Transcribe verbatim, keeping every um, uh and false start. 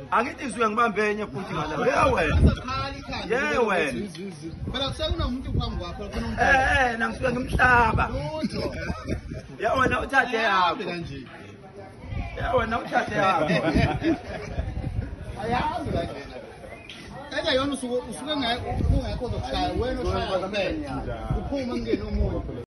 Angithi ngisuke ngibambe enye futhi ngala. Yeah wena. Yeah wena. Phela sekunomuntu phambi kwakho khona umuntu. Eh eh ngisuke ngimhlaba. Yeah wena uthathe yakho. Yeah wena uthathe yakho. Ayahambi kanjena. Eka yona usuke usuke ngeke ungekho zokushaya wena ushaya kuphela. Uphuma ngene umuntu.